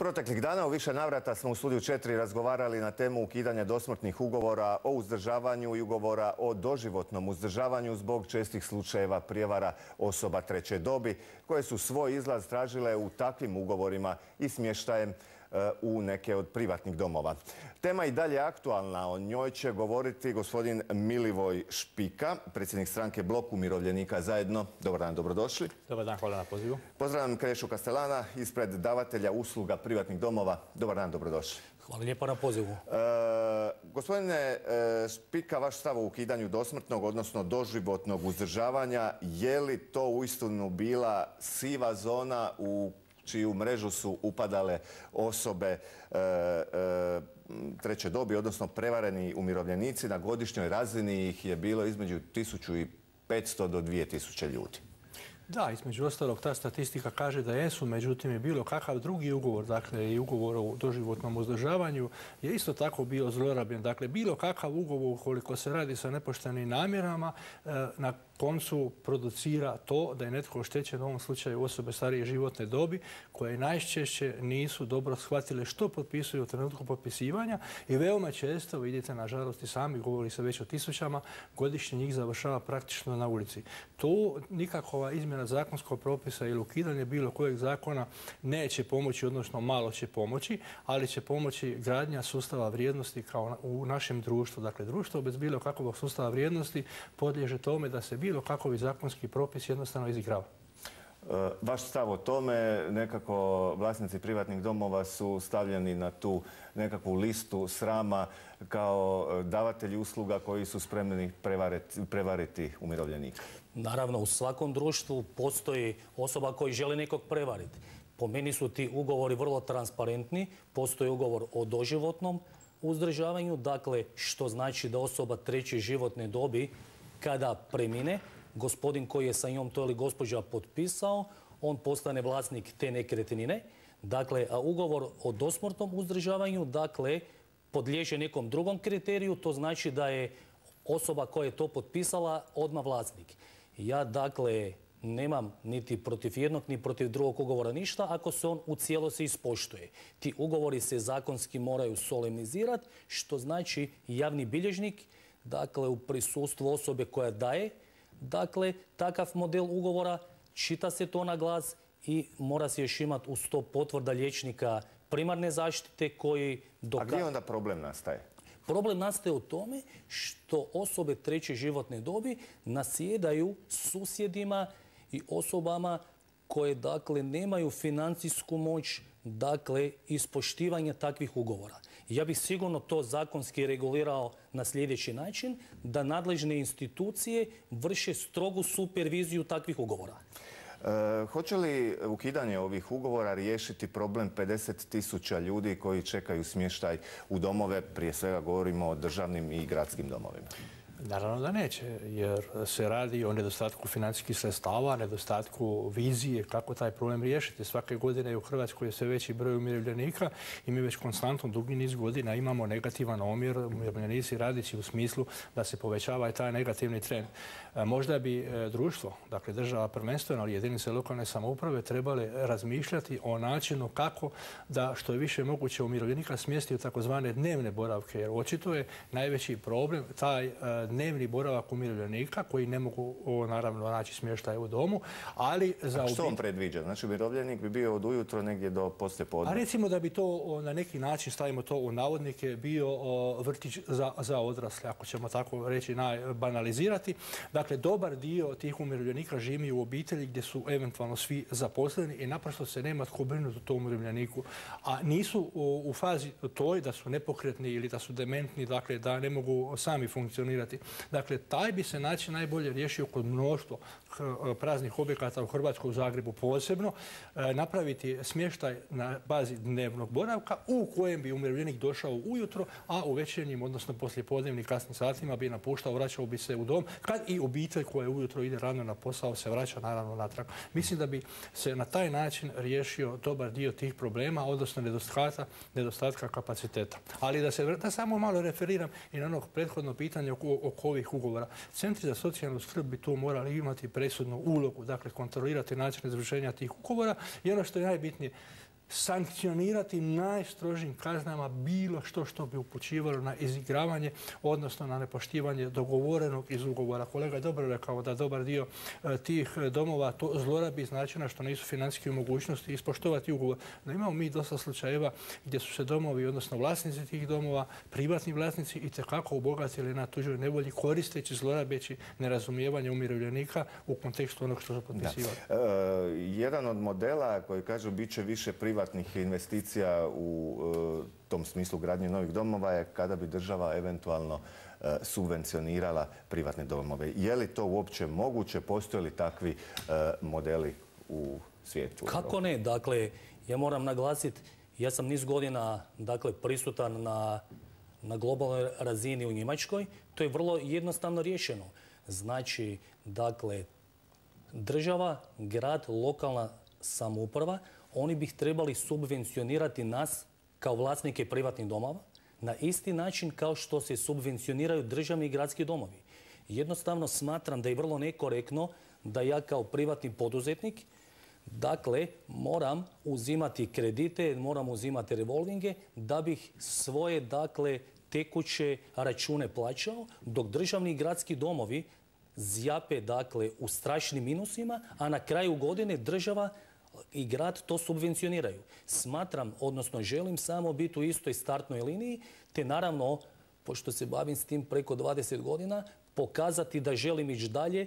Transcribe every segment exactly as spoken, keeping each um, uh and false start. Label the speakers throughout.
Speaker 1: Proteklih dana u više navrata smo u Studiju četiri razgovarali na temu ukidanja dosmrtnih ugovora o uzdržavanju i ugovora o doživotnom uzdržavanju zbog čestih slučajeva prijevara osoba treće dobi koje su svoj izlaz tražile u takvim ugovorima i smještajem u neke od privatnih domova. Tema i dalje aktualna, o njoj će govoriti gospodin Milivoj Špika, predsjednik stranke Blok umirovljenika zajedno. Dobar dan, dobrodošli.
Speaker 2: Dobar dan, hvala na pozivu.
Speaker 1: Pozdravljam Krešu Kastelana ispred davatelja usluga privatnih domova. Dobar dan, dobrodošli.
Speaker 3: Hvala lijepa na pozivu.
Speaker 1: E, gospodine e, Špika, vaš stav o ukidanju dosmrtnog, odnosno doživotnog uzdržavanja, je li to uistinu bila siva zona u čiju mrežu su upadale osobe e, e, treće dobi, odnosno prevareni umirovljenici? Na godišnjoj razini ih je bilo između tisuću petsto do dvije tisuće ljudi.
Speaker 2: Da, između ostalog ta statistika kaže da jesu, međutim je bilo kakav drugi ugovor, dakle i ugovor o doživotnom uzdržavanju je isto tako bio zlorabljen. Dakle, bilo kakav ugovor ukoliko se radi sa nepoštenim namjerama, na koncu producira to da je netko oštećen, u ovom slučaju osobe starije životne dobi, koje najčešće nisu dobro shvatile što potpisuju u trenutku potpisivanja i veoma često, vidite, nažalost i sami, govori se već o tisućama, godišnje njih završava praktično na ulici. To nikakva izmjena zakonskog propisa ili ukidanje bilo kojeg zakona neće pomoći, odnosno malo će pomoći, ali će pomoći gradnja sustava vrijednosti kao u našem društvu. Dakle, društvo bez bilo kakvog sustava vrijednosti podliježe tome da se bilo kakvi zakonski propis jednostavno izigrava.
Speaker 1: Vaš stav o tome, nekako vlasnici privatnih domova su stavljeni na tu nekakvu listu srama kao davatelji usluga koji su spremni prevariti, prevariti umirovljenika.
Speaker 3: Naravno, u svakom društvu postoji osoba koji žele nekog prevariti. Po meni su ti ugovori vrlo transparentni. Postoji ugovor o doživotnom uzdržavanju, dakle što znači da osoba treće životne dobi kada premine, gospodin koji je sa njom to ili gospođa potpisao, on postane vlasnik te nekretnine. Dakle, a ugovor o dosmrtnom uzdržavanju, dakle, podliježe nekom drugom kriteriju, to znači da je osoba koja je to potpisala odmah vlasnik. Ja, dakle, nemam niti protiv jednog, ni protiv drugog ugovora ništa ako se on u cijelosti ispoštuje. Ti ugovori se zakonski moraju solemnizirati, što znači javni bilježnik, dakle, u prisustvu osobe koja daje, dakle, takav model ugovora, čita se to na glas i mora se još imati uz to potvrda liječnika primarne zaštite koji dokaže.
Speaker 1: A gdje onda problem nastaje?
Speaker 3: Problem nastaje u tome što osobe treće životne dobi nasjedaju susjedima i osobama koje, dakle, nemaju financijsku moć, dakle, ispoštivanja takvih ugovora. Ja bih sigurno to zakonski regulirao na sljedeći način, da nadležne institucije vrše strogu superviziju takvih ugovora.
Speaker 1: E, hoće li ukidanje ovih ugovora riješiti problem pedeset tisuća ljudi koji čekaju smještaj u domove? Prije svega govorimo o državnim i gradskim domovima.
Speaker 2: Naravno da neće, jer se radi o nedostatku financijskih sredstava, nedostatku vizije kako taj problem riješiti. Svake godine u Hrvatskoj je sve veći broj umirovljenika i mi već konstantno dugi niz godina imamo negativan omjer umirovljenici radići u smislu da se povećava i taj negativni trend. Možda bi društvo, dakle država prvenstveno, ali jedinice lokalne samouprave trebale razmišljati o načinu kako da što je više moguće umirovljenika smjesti u takozvane dnevne boravke, jer očito je najveći problem taj dnevni boravak umirovljenika koji ne mogu naravno naći smještaj u domu, ali za...
Speaker 1: A što on predviđa? Znači umirovljenik bi bio od ujutro negdje do poslije podne?
Speaker 2: A recimo da bi to na neki način, stavimo to u navodnike, bio vrtić za, za odrasle, ako ćemo tako reći najbanalizirati. Dakle, dobar dio tih umirovljenika živi u obitelji gdje su eventualno svi zaposleni i naprosto se nema tko brinuti o tom umirovljeniku. A nisu u, u fazi toj da su nepokretni ili da su dementni, dakle da ne mogu sami funkcionirati. Dakle, taj bi se način najbolje riješio kod mnoštvo praznih objekata u Hrvatskoj, u Zagrebu posebno, napraviti smještaj na bazi dnevnog boravka u kojem bi umirovljenik došao ujutro, a u večernjim, odnosno poslijepodnevnim kasnim satima bi napuštao, vraćao bi se u dom, kad i obitelj koja ujutro ide rano na posao se vraća naravno natrag. Mislim da bi se na taj način riješio dobar dio tih problema, odnosno nedostatka, nedostatka kapaciteta. Ali da se da samo malo referiram i na ono prethodno pitanje oko, oko ovih ugovora. Centri za socijalnu skrb bi tu morali imati presudnu ulogu, dakle kontrolirati način izvršenja tih ugovora i ono što je najbitnije, sankcionirati najstrožim kaznama bilo što što bi upućivalo na izigravanje, odnosno na nepoštivanje dogovorenog iz ugovora. Kolega je dobro rekao da dobar dio tih domova to zlorabi iz načina što nisu financijski u mogućnosti ispoštovati ugovor. No imamo mi dosta slučajeva gdje su se domovi, odnosno vlasnici tih domova, privatni vlasnici itekako obogatili na tuđoj nevolji koristeći, zlorabeći nerazumijevanje umirovljenika u kontekstu onog što su potpisivali.
Speaker 1: E, jedan od modela koji kažu bit će više privatnih investicija u e, tom smislu gradnje novih domova je kada bi država eventualno e, subvencionirala privatne domove. Je li to uopće moguće? Postoje li takvi e, modeli u svijetu?
Speaker 3: Kako ne? Dakle, ja moram naglasiti, ja sam niz godina dakle, prisutan na, na globalnoj razini u Njemačkoj. To je vrlo jednostavno riješeno. Znači, dakle, država, grad, lokalna samouprava, oni bi trebali subvencionirati nas kao vlasnike privatnih domova na isti način kao što se subvencioniraju državni i gradski domovi. Jednostavno smatram da je vrlo nekorektno da ja kao privatni poduzetnik dakle, moram uzimati kredite, moram uzimati revolvinge da bih svoje, dakle, tekuće račune plaćao, dok državni i gradski domovi zjape, dakle, u strašnim minusima, a na kraju godine država i grad to subvencioniraju. Smatram, odnosno želim samo biti u istoj startnoj liniji, te naravno, pošto se bavim s tim preko dvadeset godina, pokazati da želim ići dalje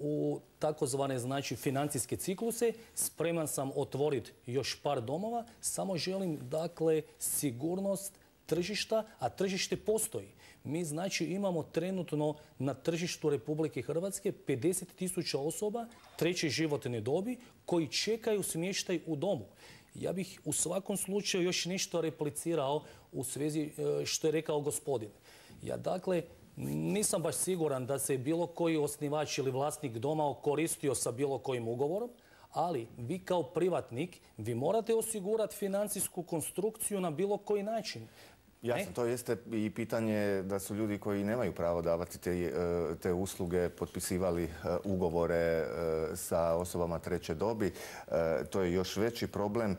Speaker 3: u takozvane, znači, financijske cikluse. Spreman sam otvoriti još par domova, samo želim, dakle, sigurnost tržišta, a tržište postoji. Mi, znači, imamo trenutno na tržištu Republike Hrvatske pedeset tisuća osoba treće životne dobi koji čekaju smještaj u domu. Ja bih u svakom slučaju još nešto replicirao u svezi što je rekao gospodin. Ja, dakle, nisam baš siguran da se bilo koji osnivač ili vlasnik doma koristio sa bilo kojim ugovorom, ali vi kao privatnik, vi morate osigurati financijsku konstrukciju na bilo koji način.
Speaker 1: Jasno, to jeste i pitanje da su ljudi koji nemaju pravo davati te, te usluge potpisivali ugovore sa osobama treće dobi. To je još veći problem.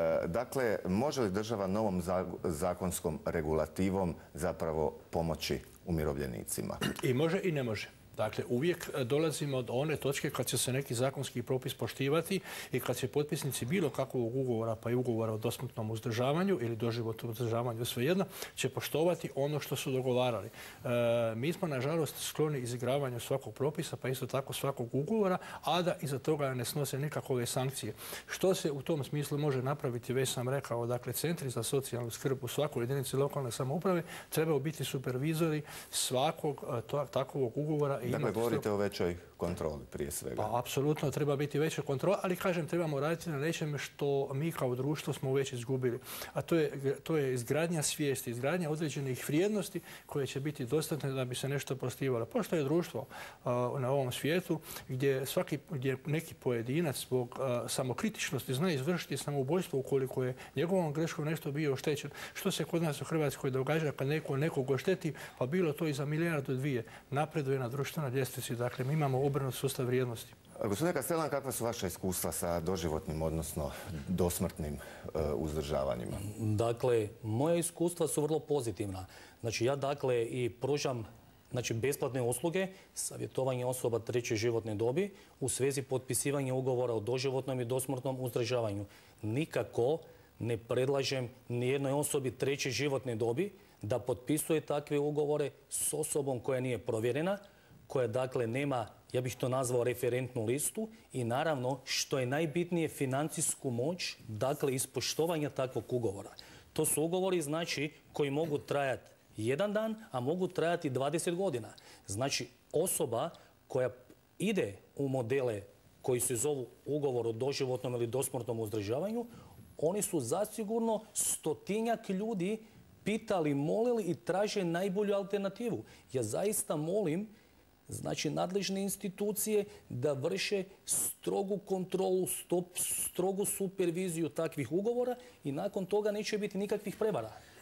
Speaker 1: Dakle, može li država novom zakonskom regulativom zapravo pomoći umirovljenicima?
Speaker 2: I može i ne može. Dakle, uvijek dolazimo do one točke kad će se neki zakonski propis poštivati i kad će potpisnici bilo kakvog ugovora, pa i ugovora o dosmrtnom uzdržavanju ili doživotnom uzdržavanju, svejedno, će poštovati ono što su dogovarali. E, mi smo, nažalost, skloni izigravanju svakog propisa, pa isto tako svakog ugovora, a da iza toga ne snose nikakve sankcije. Što se u tom smislu može napraviti, već sam rekao, dakle, centri za socijalnu skrb u svakoj jedinici lokalne samouprave trebaju biti supervizori svakog to, takvog ugovora.
Speaker 1: Dakle, govorite o većoj kontroli prije svega.
Speaker 2: Pa, apsolutno treba biti veća kontrola, ali kažem, trebamo raditi na nečem što mi kao društvo smo već izgubili. A to je, to je izgradnja svijesti, izgradnja određenih vrijednosti koje će biti dostatne da bi se nešto poštivalo. Pošto je društvo uh, na ovom svijetu gdje, svaki, gdje neki pojedinac zbog uh, samokritičnosti zna izvršiti samoubojstvo ukoliko je njegovom greškom nešto bio oštećen. Što se kod nas u Hrvatskoj događa kad neko nekog ošteti, pa bilo to i za milijardu dvije, napreduje na društvenoj ljestvici. Dakle, mi imamo obrnut sustav vrijednosti.
Speaker 1: Gospodine Castellan, kakva su vaša iskustva sa doživotnim, odnosno dosmrtnim uh, uzdržavanjima?
Speaker 3: Dakle, moja iskustva su vrlo pozitivna. Znači, ja dakle i pružam znači, besplatne usluge, savjetovanje osoba treće životne dobi u svezi potpisivanja ugovora o doživotnom i dosmrtnom uzdržavanju. Nikako ne predlažem nijednoj osobi treće životne dobi da potpisuje takve ugovore s osobom koja nije provjerena, koja dakle nema, ja bih to nazvao, referentnu listu i naravno, što je najbitnije, financijsku moć, dakle ispoštovanja takvog ugovora. To su ugovori, znači, koji mogu trajati jedan dan, a mogu trajati dvadeset godina. Znači, osoba koja ide u modele koji se zovu ugovor o doživotnom ili dosmrtnom uzdržavanju, oni su zasigurno stotinjak ljudi pitali, molili i traže najbolju alternativu. Ja zaista molim, znači, nadležne institucije da vrše strogu kontrolu, stop, strogu superviziju takvih ugovora i nakon toga neće biti nikakvih prevara.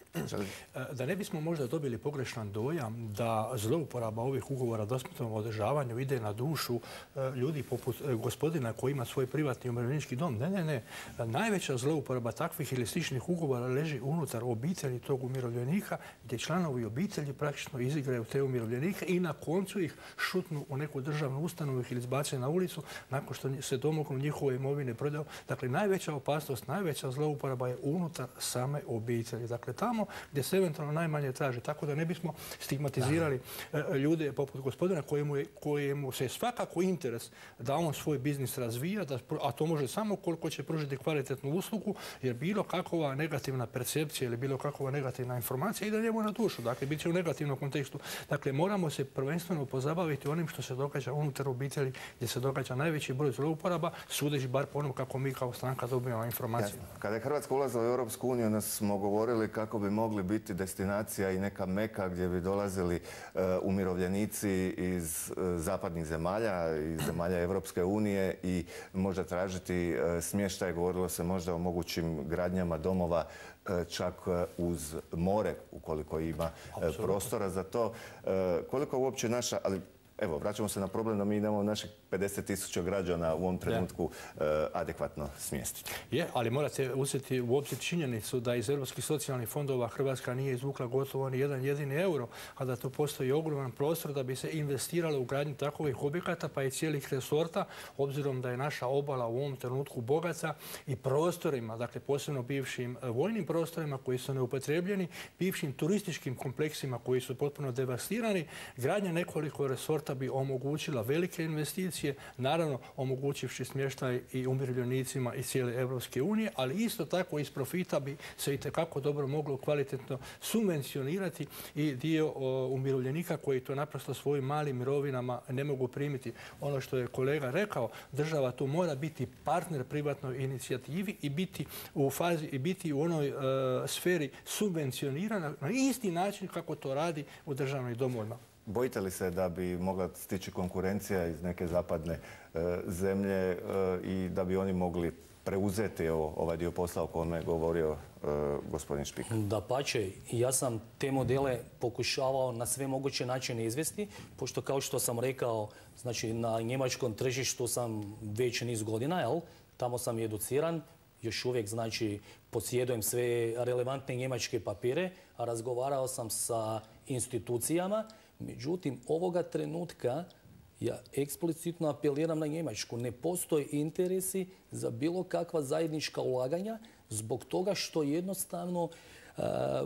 Speaker 2: Da ne bismo možda dobili pogrešan dojam da zlouporaba ovih ugovora o dosmrtnom održavanju ide na dušu ljudi poput gospodina koji ima svoj privatni umirovljenički dom. Ne, ne, ne. Najveća zlouporaba takvih ili sličnih ugovora leži unutar obitelji tog umirovljenika gdje članovi obitelji praktično izigraju te umirovljenike i na koncu ih šutnu u neku državnu ustanovu ili izbace na ulicu nakon što se domognu njihove imovine prodaju. Dakle, najveća opasnost, najveća zlouporaba je unutar same obitelji. Dakle, tamo gdje se eventualno najmanje traži. Tako da ne bismo stigmatizirali ljude poput gospodina kojemu, je, kojemu se svakako interes da on svoj biznis razvija, da, a to može samo koliko će pružiti kvalitetnu uslugu, jer bilo kakva negativna percepcija ili bilo kakva negativna informacija ide njemu na dušu. Dakle, bit će u negativnom kontekstu. Dakle, moramo se prvenstveno pozabaviti onim što se događa unutar obitelji gdje se događa najveći broj zlouporaba, sudeći bar po onom kako mi kao stranka dobijamo informaciju.
Speaker 1: Ja, kada je Hrvatska ulazila u Europsku uniju, nas smo govorili kako bi mogli biti destinacija i neka meka gdje bi dolazili uh, umirovljenici iz uh, zapadnih zemalja, iz zemalja Europske unije i možda tražiti uh, smještaj. Govorilo se možda o mogućim gradnjama domova uh, čak uh, uz more, ukoliko ima uh, prostora za to. Uh, koliko uopće naša, ali evo, vraćamo se na problem da mi idemo naših pedeset tisuća građana u ovom trenutku e, adekvatno smjestiti.
Speaker 2: Je, ali morate uzeti u obzir činjenicu da iz europskih socijalnih fondova Hrvatska nije izvukla gotovo ni jedan jedini euro, a da tu postoji ogroman prostor da bi se investiralo u gradnju takovih objekata pa i cijelih resorta, obzirom da je naša obala u ovom trenutku bogata i prostorima, dakle posebno bivšim vojnim prostorima koji su neupotrebljeni, bivšim turističkim kompleksima koji su potpuno devastirani. Gradnja nekoliko resorta bi omogućila velike investicije, naravno omogućivši smještaj i umirovljenicima iz cijele Europske unije, ali isto tako iz profita bi se itekako dobro moglo kvalitetno subvencionirati i dio o, umirovljenika koji to naprosto svojim malim mirovinama ne mogu primiti. Ono što je kolega rekao, država tu mora biti partner privatnoj inicijativi i biti u fazi i biti u onoj e, sferi subvencionirana na isti način kako to radi u državnim domovima.
Speaker 1: Bojite li se da bi mogla stići konkurencija iz neke zapadne e, zemlje e, i da bi oni mogli preuzeti evo, ovaj dio posla o kome je govorio e, gospodin Špika?
Speaker 3: Dapače, ja sam te modele pokušavao na sve moguće načine izvesti, pošto kao što sam rekao, znači na njemačkom tržištu sam već niz godina, jel? Tamo sam educiran, još uvijek znači posjedujem sve relevantne njemačke papire, a razgovarao sam sa institucijama. Međutim, ovoga trenutka ja eksplicitno apeliram na Njemačku. Ne postoje interesi za bilo kakva zajednička ulaganja zbog toga što jednostavno uh,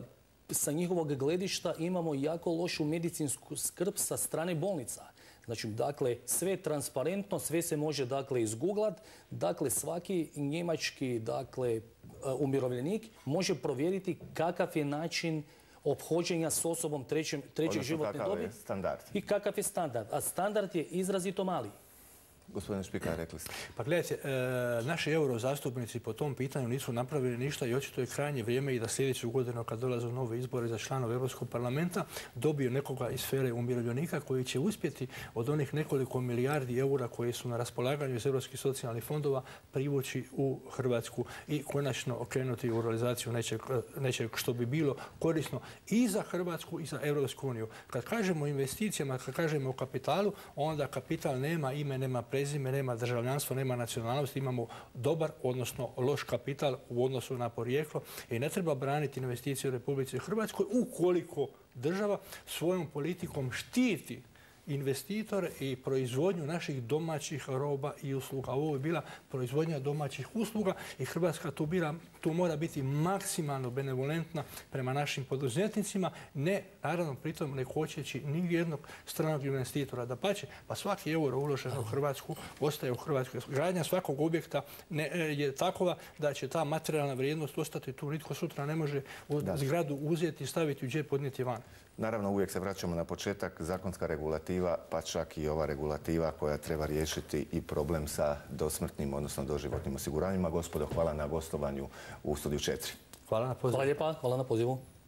Speaker 3: sa njihovog gledišta imamo jako lošu medicinsku skrb sa strane bolnica. Znači, dakle, sve je transparentno, sve se može, dakle, izguglat. Dakle, svaki njemački, dakle, umirovljenik može provjeriti kakav je način ophođenja s osobom trećeg, trećeg životne dobi i kakav je standard. A standard je izrazito mali.
Speaker 1: Gospodine Špika, rekli ste.
Speaker 2: Pa gledajte, e, naši eurozastupnici po tom pitanju nisu napravili ništa i očito je krajnje vrijeme i da sljedeću godinu kad dolaze nove izbore za članove Europskog parlamenta dobiju nekoga iz sfere umirovljenika koji će uspjeti od onih nekoliko milijardi eura koji su na raspolaganju iz europskih socijalnih fondova privući u Hrvatsku i konačno okrenuti u realizaciju nečeg, nečeg što bi bilo korisno i za Hrvatsku i za Europsku uniju. Kad kažemo o investicijama, kad kažemo o kapitalu, onda kapital nema ime, nema prezime, nema državljanstvo, nema nacionalnost, imamo dobar, odnosno loš kapital u odnosu na porijeklo i ne treba braniti investicije u Republici Hrvatskoj ukoliko država svojom politikom štiti investitore i proizvodnju naših domaćih roba i usluga. Ovo je bila proizvodnja domaćih usluga i Hrvatska tu, bila, tu mora biti maksimalno benevolentna prema našim poduzetnicima, ne, naravno, pritom ne kočeći ni jednog stranog investitora. Dapače, pa svaki euro uložen u Hrvatsku ostaje u Hrvatskoj. Gradnja svakog objekta ne, je takova da će ta materijalna vrijednost ostati tu. Nitko sutra ne može zgradu uzeti, staviti u džep, podnijeti van.
Speaker 1: Naravno, uvijek se vraćamo na početak, zakonska regulativa, pa čak i ova regulativa koja treba riješiti i problem sa dosmrtnim, odnosno doživotnim osiguranjima. Gospodo, hvala na gostovanju u Studiju četiri.
Speaker 2: Hvala na pozivu.
Speaker 3: Hvala lijepa, hvala na pozivu.